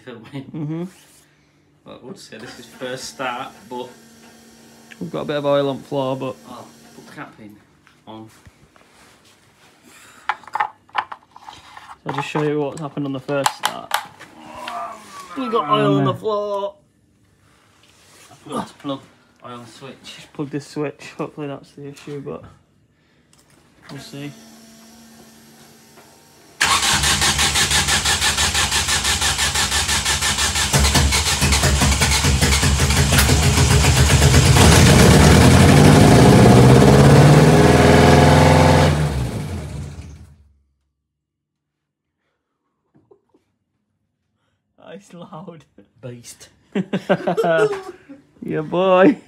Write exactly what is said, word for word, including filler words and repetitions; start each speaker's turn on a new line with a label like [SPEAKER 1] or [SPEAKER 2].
[SPEAKER 1] filming.
[SPEAKER 2] Mm-hmm.
[SPEAKER 1] Well, I would say this is first start, but...
[SPEAKER 2] We've got a bit of oil on the floor, but...
[SPEAKER 1] Oh, put the cap in. On.
[SPEAKER 2] So I'll just show you what's happened on the first start. We got oil on the floor.
[SPEAKER 1] I forgot to plug oil switch.
[SPEAKER 2] Just plug this switch. Hopefully that's the issue, but we'll see. It's loud.
[SPEAKER 1] Beast.
[SPEAKER 2] Yeah, boy.